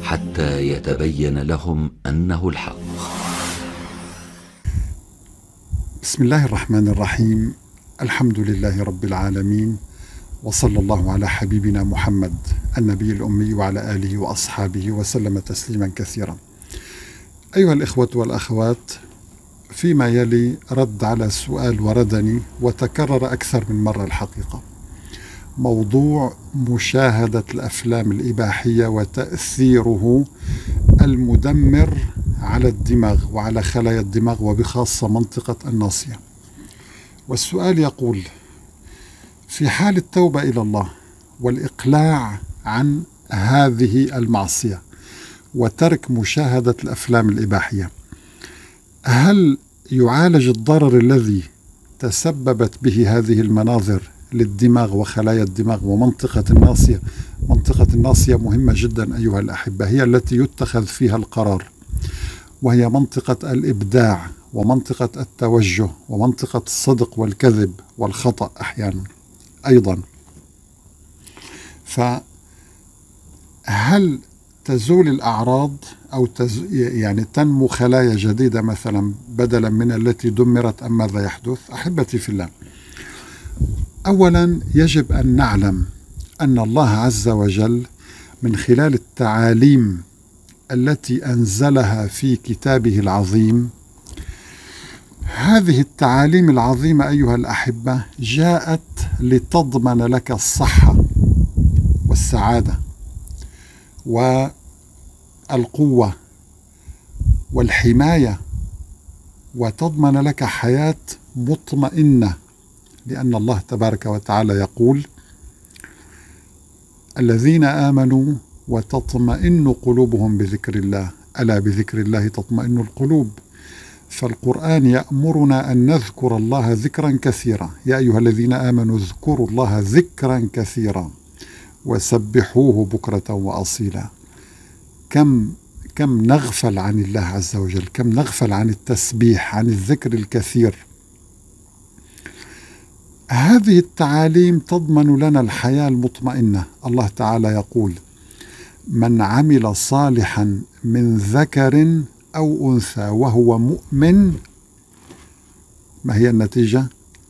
حتى يتبين لهم أنه الحق. بسم الله الرحمن الرحيم. الحمد لله رب العالمين، وصلى الله على حبيبنا محمد النبي الأمي وعلى آله وأصحابه وسلم تسليما كثيرا. أيها الإخوة والأخوات، فيما يلي رد على سؤال وردني وتكرر أكثر من مرة الحقيقة، موضوع مشاهدة الأفلام الإباحية وتأثيره المدمر على الدماغ وعلى خلايا الدماغ وبخاصة منطقة الناصية. والسؤال يقول: في حال التوبة إلى الله والإقلاع عن هذه المعصية وترك مشاهدة الأفلام الإباحية، هل يعالج الضرر الذي تسببت به هذه المناظر للدماغ وخلايا الدماغ ومنطقة الناصية؟ منطقة الناصية مهمة جدا أيها الأحبة، هي التي يتخذ فيها القرار، وهي منطقة الإبداع ومنطقة التوجه ومنطقة الصدق والكذب والخطأ أحيانا أيضا. فهل تزول الأعراض أو يعني تنمو خلايا جديدة مثلا بدلا من التي دمرت، أم ماذا يحدث؟ أحبتي في الله، أولا يجب أن نعلم أن الله عز وجل من خلال التعاليم التي أنزلها في كتابه العظيم، هذه التعاليم العظيمة أيها الأحبة جاءت لتضمن لك الصحة والسعادة والقوة والحماية، وتضمن لك حياة مطمئنة، لأن الله تبارك وتعالى يقول: الذين آمنوا وتطمئن قلوبهم بذكر الله، ألا بذكر الله تطمئن القلوب. فالقرآن يأمرنا أن نذكر الله ذكرا كثيرا، يا أيها الذين آمنوا اذكروا الله ذكرا كثيرا وسبحوه بكرة وأصيلا. كم نغفل عن الله عز وجل، كم نغفل عن التسبيح، عن الذكر الكثير. هذه التعاليم تضمن لنا الحياة المطمئنة. الله تعالى يقول: من عمل صالحا من ذكر أو أنثى وهو مؤمن، ما هي النتيجة؟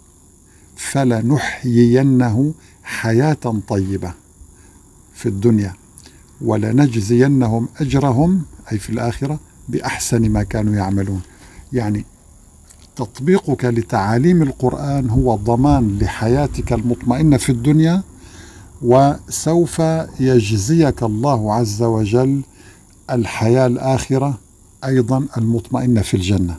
فلنحيينه حياة طيبة في الدنيا ولنجزينهم أجرهم، أي في الآخرة، بأحسن ما كانوا يعملون. يعني تطبيقك لتعاليم القرآن هو ضمان لحياتك المطمئنة في الدنيا، وسوف يجزيك الله عز وجل الحياة الآخرة أيضا المطمئنة في الجنة.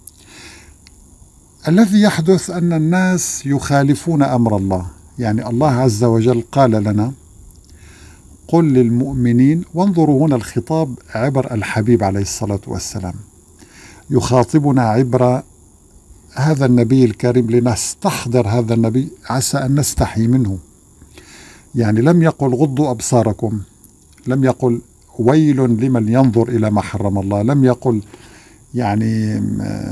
الذي يحدث أن الناس يخالفون أمر الله، يعني الله عز وجل قال لنا: قل للمؤمنين، وانظروا هنا الخطاب عبر الحبيب عليه الصلاة والسلام، يخاطبنا عبر هذا النبي الكريم لنستحضر هذا النبي عسى أن نستحي منه. يعني لم يقل غضوا أبصاركم، لم يقل ويل لمن ينظر إلى ما حرم الله، لم يقل يعني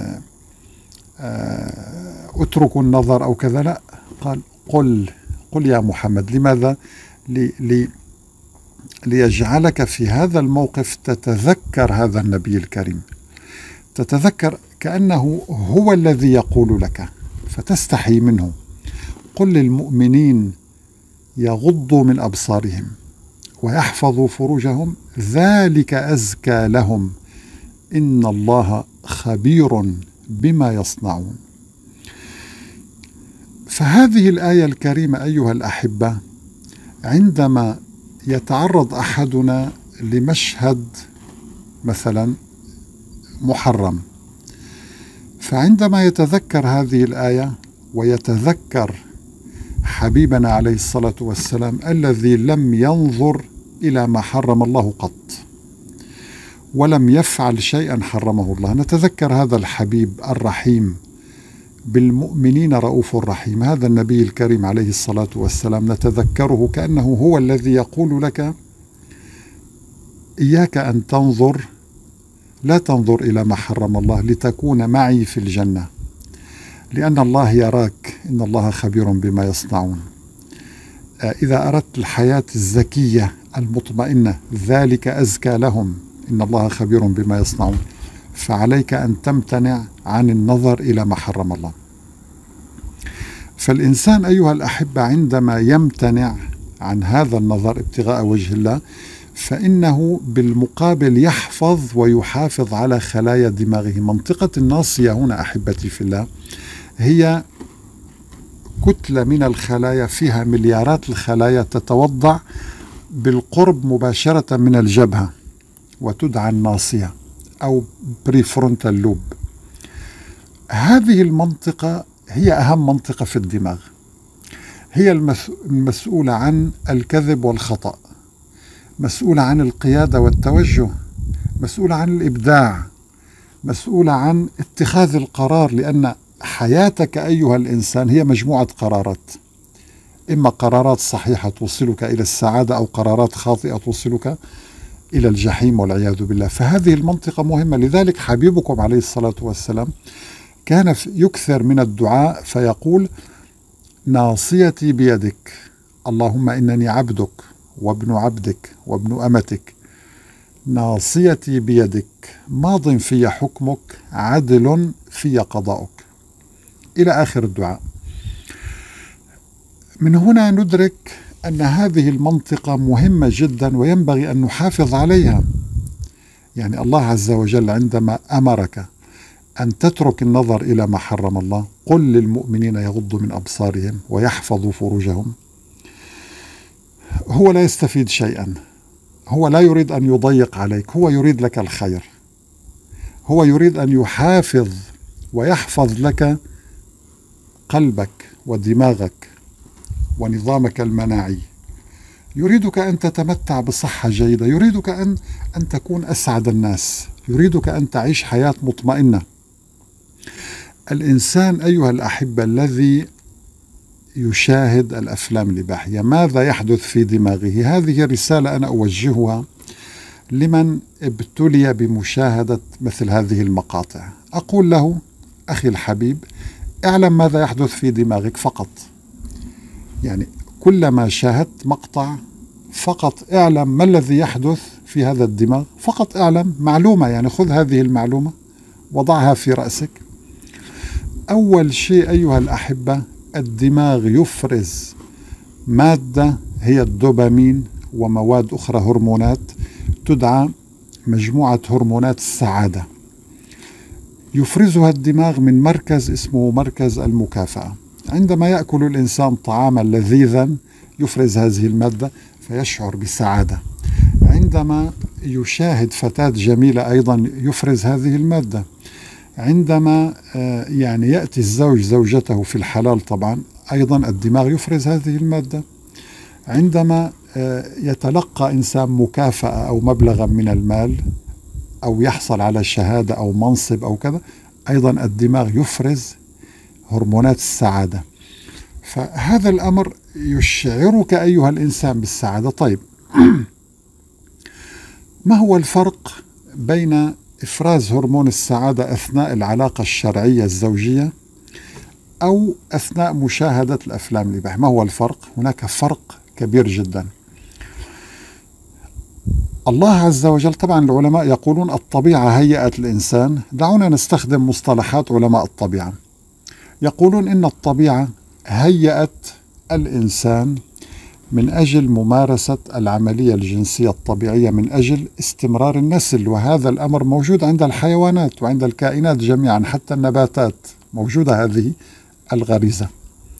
اتركوا النظر أو كذا، لا، قال قل يا محمد. لماذا؟ ليجعلك في هذا الموقف تتذكر هذا النبي الكريم، تتذكر كأنه هو الذي يقول لك فتستحي منه. قل للمؤمنين يغضوا من أبصارهم ويحفظوا فروجهم ذلك أزكى لهم إن الله خبير بما يصنعون. فهذه الآية الكريمة أيها الأحبة، عندما يتعرض أحدنا لمشهد مثلا محرم، فعندما يتذكر هذه الآية ويتذكر حبيبنا عليه الصلاة والسلام الذي لم ينظر إلى ما حرم الله قط ولم يفعل شيئا حرمه الله، نتذكر هذا الحبيب الرحيم بالمؤمنين رؤوف رحيم، هذا النبي الكريم عليه الصلاة والسلام نتذكره كأنه هو الذي يقول لك: إياك أن تنظر، لا تنظر إلى ما حرم الله لتكون معي في الجنة، لأن الله يراك، إن الله خبير بما يصنعون. إذا أردت الحياة الزكية المطمئنة ذلك أزكى لهم إن الله خبير بما يصنعون، فعليك أن تمتنع عن النظر إلى ما حرم الله. فالإنسان أيها الأحبة عندما يمتنع عن هذا النظر ابتغاء وجه الله فإنه بالمقابل يحفظ ويحافظ على خلايا دماغه. منطقة الناصية هنا أحبتي في الله هي كتلة من الخلايا فيها مليارات الخلايا تتوضع بالقرب مباشرة من الجبهة وتدعى الناصية أو بريفرونتال لوب. هذه المنطقة هي أهم منطقة في الدماغ، هي المسؤولة عن الكذب والخطأ، مسؤولة عن القيادة والتوجه، مسؤولة عن الإبداع، مسؤولة عن اتخاذ القرار، لأن حياتك أيها الإنسان هي مجموعة قرارات، إما قرارات صحيحة توصلك إلى السعادة أو قرارات خاطئة توصلك إلى الجحيم والعياذ بالله. فهذه المنطقة مهمة. لذلك حبيبكم عليه الصلاة والسلام كان يكثر من الدعاء فيقول: ناصيتي بيدك، اللهم إنني عبدك وابن عبدك وابن أمتك، ناصيتي بيدك، ماض في حكمك، عدل في قضاؤك، إلى آخر الدعاء. من هنا ندرك أن هذه المنطقة مهمة جدا وينبغي أن نحافظ عليها. يعني الله عز وجل عندما أمرك أن تترك النظر إلى ما حرم الله، قل للمؤمنين يغضوا من أبصارهم ويحفظوا فروجهم، هو لا يستفيد شيئا، هو لا يريد أن يضيق عليك، هو يريد لك الخير، هو يريد أن يحافظ ويحفظ لك قلبك ودماغك ونظامك المناعي، يريدك أن تتمتع بصحة جيدة، يريدك أن تكون أسعد الناس، يريدك أن تعيش حياة مطمئنة. الإنسان أيها الأحبة الذي يشاهد الأفلام الإباحية ماذا يحدث في دماغه؟ هذه رسالة أنا أوجهها لمن ابتلي بمشاهدة مثل هذه المقاطع. أقول له: أخي الحبيب، اعلم ماذا يحدث في دماغك فقط. يعني كلما شاهدت مقطع فقط اعلم ما الذي يحدث في هذا الدماغ، فقط اعلم معلومة، يعني خذ هذه المعلومة وضعها في رأسك. أول شيء أيها الأحبة، الدماغ يفرز مادة هي الدوبامين ومواد أخرى هرمونات تدعى مجموعة هرمونات السعادة، يفرزها الدماغ من مركز اسمه مركز المكافأة. عندما يأكل الإنسان طعاما لذيذا يفرز هذه المادة فيشعر بسعادة، عندما يشاهد فتاة جميلة أيضا يفرز هذه المادة، عندما يعني يأتي الزوج زوجته في الحلال طبعا أيضا الدماغ يفرز هذه المادة، عندما يتلقى إنسان مكافأة أو مبلغا من المال أو يحصل على شهادة أو منصب أو كذا أيضا الدماغ يفرز هرمونات السعادة. فهذا الأمر يشعرك أيها الإنسان بالسعادة. طيب ما هو الفرق بين إفراز هرمون السعادة أثناء العلاقة الشرعية الزوجية أو أثناء مشاهدة الأفلام الإباحية؟ ما هو الفرق؟ هناك فرق كبير جدا. الله عز وجل، طبعا العلماء يقولون الطبيعة هيئت الإنسان، دعونا نستخدم مصطلحات علماء الطبيعة، يقولون إن الطبيعة هيئت الإنسان من أجل ممارسة العملية الجنسية الطبيعية من أجل استمرار النسل، وهذا الأمر موجود عند الحيوانات وعند الكائنات جميعا، حتى النباتات موجودة هذه الغريزة.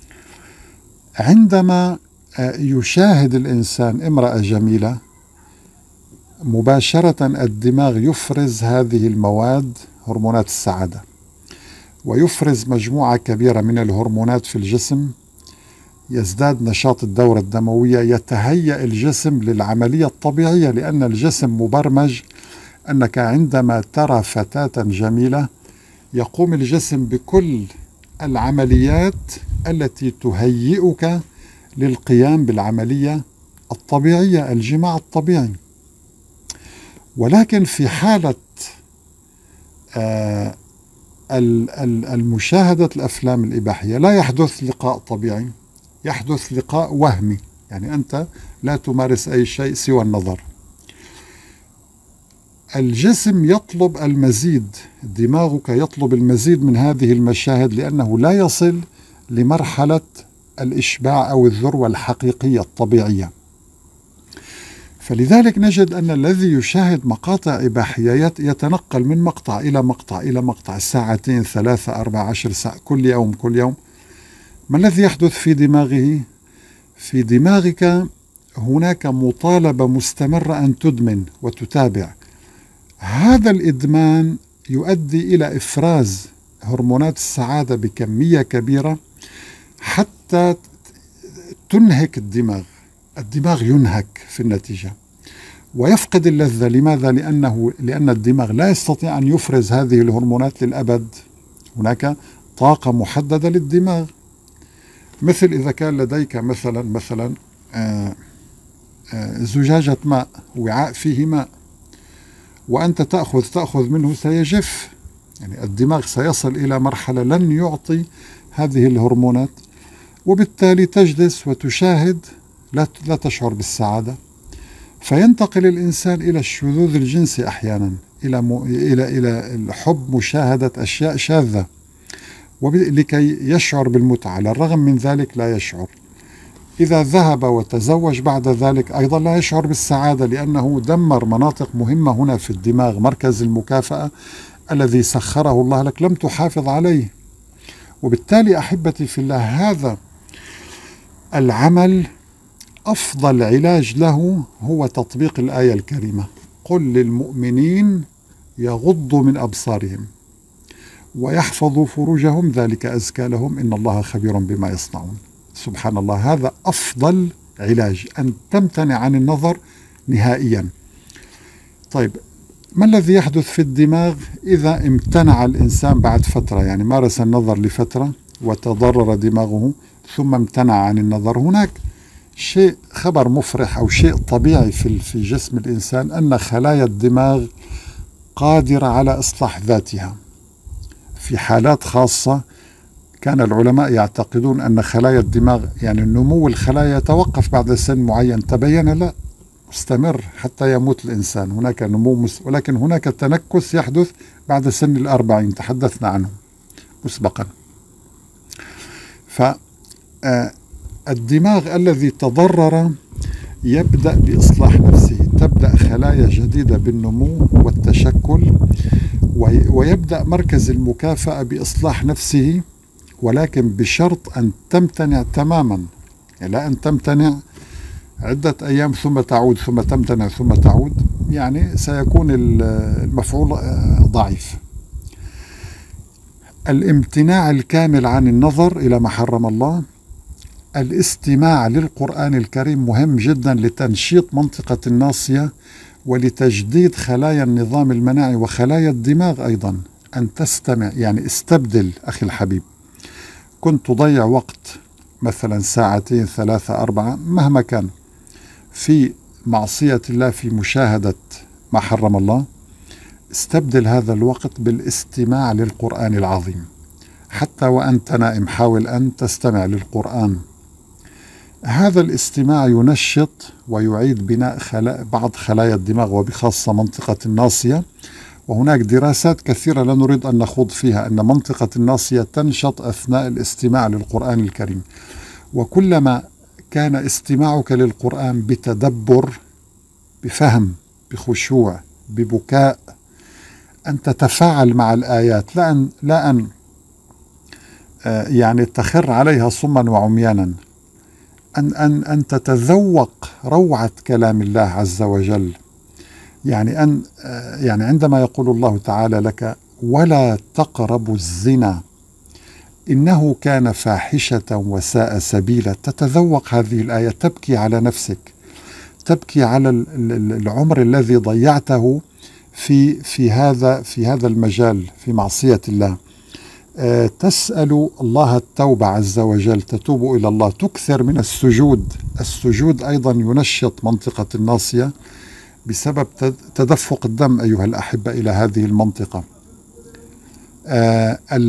عندما يشاهد الإنسان امرأة جميلة مباشرة الدماغ يفرز هذه المواد هرمونات السعادة ويفرز مجموعة كبيرة من الهرمونات في الجسم، يزداد نشاط الدورة الدموية، يتهيأ الجسم للعملية الطبيعية، لأن الجسم مبرمج أنك عندما ترى فتاة جميلة يقوم الجسم بكل العمليات التي تهيئك للقيام بالعملية الطبيعية، الجماع الطبيعي. ولكن في حالة المشاهدة الأفلام الإباحية لا يحدث لقاء طبيعي، يحدث لقاء وهمي. يعني أنت لا تمارس أي شيء سوى النظر. الجسم يطلب المزيد، دماغك يطلب المزيد من هذه المشاهد لأنه لا يصل لمرحلة الإشباع أو الذروة الحقيقية الطبيعية. فلذلك نجد أن الذي يشاهد مقاطع إباحية يتنقل من مقطع إلى مقطع إلى مقطع، ساعتين 3 4 10 ساعة كل يوم كل يوم. ما الذي يحدث في دماغه؟ في دماغك هناك مطالبة مستمرة أن تدمن وتتابع. هذا الإدمان يؤدي إلى إفراز هرمونات السعادة بكمية كبيرة حتى تنهك الدماغ. الدماغ ينهك في النتيجة ويفقد اللذة. لماذا؟ لأن الدماغ لا يستطيع أن يفرز هذه الهرمونات للأبد. هناك طاقة محددة للدماغ. مثل إذا كان لديك مثلا زجاجة ماء، وعاء فيه ماء، وأنت تأخذ منه سيجف. يعني الدماغ سيصل إلى مرحلة لن يعطي هذه الهرمونات، وبالتالي تجلس وتشاهد لا تشعر بالسعادة. فينتقل الإنسان إلى الشذوذ الجنسي أحيانا، إلى الحب، مشاهدة أشياء شاذة لكي يشعر بالمتعة. على الرغم من ذلك لا يشعر. إذا ذهب وتزوج بعد ذلك أيضا لا يشعر بالسعادة، لأنه دمر مناطق مهمة هنا في الدماغ، مركز المكافأة الذي سخره الله لك لم تحافظ عليه. وبالتالي أحبتي في الله، هذا العمل أفضل علاج له هو تطبيق الآية الكريمة: قل للمؤمنين يغضوا من أبصارهم ويحفظوا فروجهم ذلك أزكى لهم إن الله خبير بما يصنعون. سبحان الله، هذا أفضل علاج، أن تمتنع عن النظر نهائيا. طيب، ما الذي يحدث في الدماغ إذا امتنع الإنسان بعد فترة؟ يعني مارس النظر لفترة وتضرر دماغه ثم امتنع عن النظر. هناك شيء، خبر مفرح أو شيء طبيعي في جسم الإنسان، أن خلايا الدماغ قادرة على إصلاح ذاتها. في حالات خاصة كان العلماء يعتقدون أن خلايا الدماغ، يعني نمو الخلايا يتوقف بعد سن معين، تبين لا، مستمر حتى يموت الإنسان. هناك نمو ولكن هناك تنكس يحدث بعد سن 40، تحدثنا عنه مسبقا. فالدماغ الذي تضرر يبدأ بإصلاح نفسه، تبدأ خلايا جديدة بالنمو والتشكل، ويبدأ مركز المكافأة بإصلاح نفسه، ولكن بشرط أن تمتنع تماما. يعني لا أن تمتنع عدة أيام ثم تعود، ثم تمتنع ثم تعود، يعني سيكون المفعول ضعيف. الامتناع الكامل عن النظر إلى ما حرم الله. الاستماع للقرآن الكريم مهم جدا لتنشيط منطقة الناصية ولتجديد خلايا النظام المناعي وخلايا الدماغ أيضا. أن تستمع، يعني استبدل أخي الحبيب. كنت تضيع وقت مثلا ساعتين 3 4 مهما كان في معصية الله، في مشاهدة ما حرم الله، استبدل هذا الوقت بالاستماع للقرآن العظيم. حتى وأنت نائم حاول أن تستمع للقرآن. هذا الاستماع ينشط ويعيد بناء بعض خلايا الدماغ وبخاصة منطقة الناصية. وهناك دراسات كثيرة لا نريد أن نخوض فيها، أن منطقة الناصية تنشط أثناء الاستماع للقرآن الكريم. وكلما كان استماعك للقرآن بتدبر، بفهم، بخشوع، ببكاء، أن تتفاعل مع الآيات، لا أن يعني تخر عليها صما وعميانا، أن تتذوق روعة كلام الله عز وجل. يعني عندما يقول الله تعالى لك: ولا تقربوا الزنا إنه كان فاحشة وساء سبيلا، تتذوق هذه الآية، تبكي على نفسك، تبكي على العمر الذي ضيعته في هذا المجال، في معصية الله. تسأل الله التوبة عز وجل، تتوب إلى الله، تكثر من السجود. السجود أيضا ينشط منطقة الناصية بسبب تدفق الدم أيها الأحبة إلى هذه المنطقة.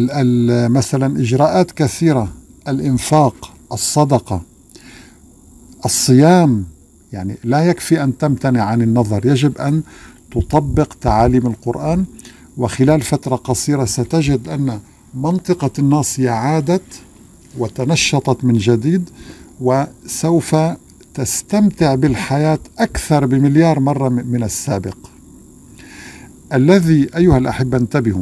مثلا إجراءات كثيرة، الإنفاق، الصدقة، الصيام يعني لا يكفي أن تمتنع عن النظر، يجب أن تطبق تعاليم القرآن، وخلال فترة قصيرة ستجد أن منطقة الناصية عادت وتنشطت من جديد، وسوف تستمتع بالحياة أكثر بمليار مرة من السابق. الذي أيها الأحبة انتبهوا،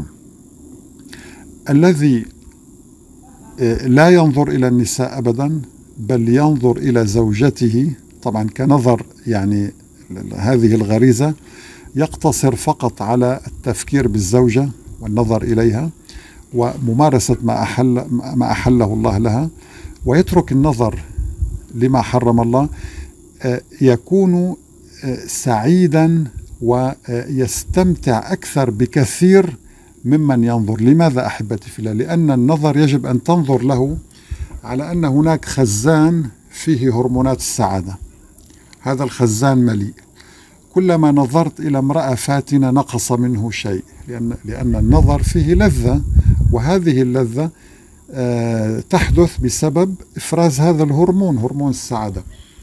الذي لا ينظر إلى النساء أبدا بل ينظر إلى زوجته، طبعا كنظر يعني هذه الغريزة يقتصر فقط على التفكير بالزوجة والنظر إليها وممارسة ما أحله الله لها، ويترك النظر لما حرم الله، يكون سعيدا ويستمتع أكثر بكثير ممن ينظر. لماذا أحبتي في الله؟ لأن النظر يجب أن تنظر له على أن هناك خزان فيه هرمونات السعادة، هذا الخزان مليء، كلما نظرت إلى امرأة فاتنة نقص منه شيء، لأن النظر فيه لذة، وهذه اللذة تحدث بسبب إفراز هذا الهرمون، هرمون السعادة.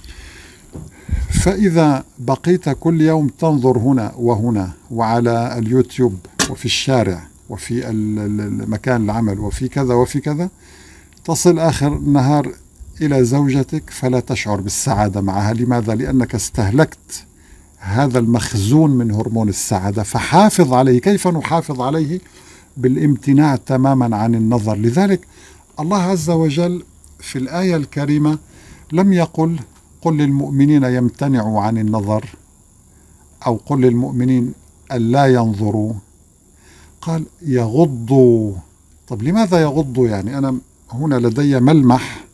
فإذا بقيت كل يوم تنظر هنا وهنا وعلى اليوتيوب وفي الشارع وفي مكان العمل وفي كذا وفي كذا، تصل آخر النهار إلى زوجتك فلا تشعر بالسعادة معها. لماذا؟ لأنك استهلكت هذا المخزون من هرمون السعادة، فحافظ عليه. كيف نحافظ عليه؟ بالامتناع تماما عن النظر. لذلك الله عز وجل في الآية الكريمة لم يقل قل للمؤمنين يمتنعوا عن النظر أو قل للمؤمنين ألا ينظروا، قال يغضوا. طب لماذا يغضوا؟ يعني أنا هنا لدي ملمح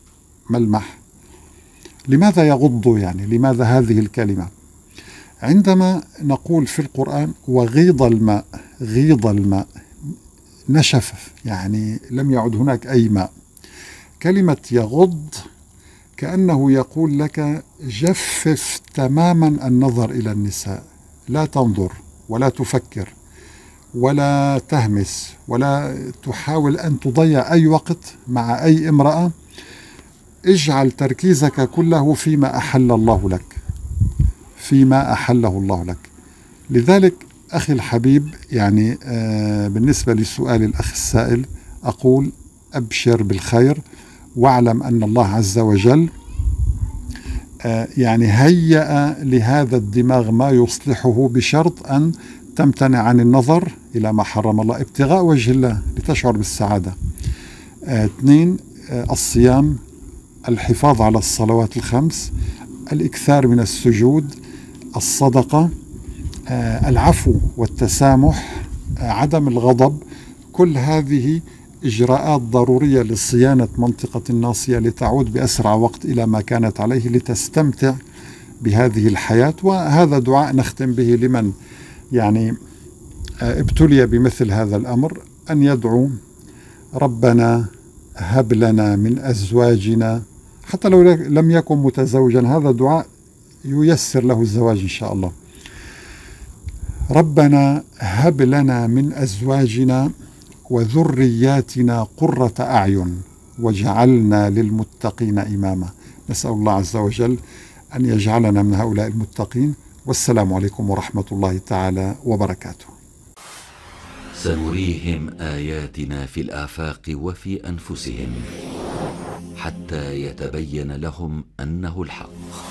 لماذا يغضوا؟ يعني لماذا هذه الكلمة؟ عندما نقول في القرآن وغيض الماء، غيض الماء نشف، يعني لم يعد هناك أي ماء. كلمة يغض كأنه يقول لك جفف تماما النظر إلى النساء، لا تنظر ولا تفكر ولا تهمس ولا تحاول أن تضيع أي وقت مع أي امرأة. اجعل تركيزك كله فيما أحل الله لك، فيما أحله الله لك. لذلك أخي الحبيب، يعني بالنسبة لسؤال الأخ السائل أقول أبشر بالخير، واعلم أن الله عز وجل يعني هيأ لهذا الدماغ ما يصلحه بشرط أن تمتنع عن النظر إلى ما حرم الله ابتغاء وجه الله لتشعر بالسعادة. 2 الصيام، الحفاظ على الصلوات ال5، الإكثار من السجود، الصدقة، العفو والتسامح، عدم الغضب. كل هذه إجراءات ضرورية لصيانة منطقة الناصية لتعود بأسرع وقت إلى ما كانت عليه لتستمتع بهذه الحياة. وهذا دعاء نختم به لمن يعني ابتلي بمثل هذا الأمر، أن يدعو ربنا هب لنا من أزواجنا، حتى لو لم يكن متزوجا، هذا دعاء ييسر له الزواج إن شاء الله. ربنا هب لنا من أزواجنا وذرياتنا قرة أعين وجعلنا للمتقين إماما. نسأل الله عز وجل أن يجعلنا من هؤلاء المتقين. والسلام عليكم ورحمة الله تعالى وبركاته. سنريهم آياتنا في الآفاق وفي أنفسهم حتى يتبين لهم أنه الحق.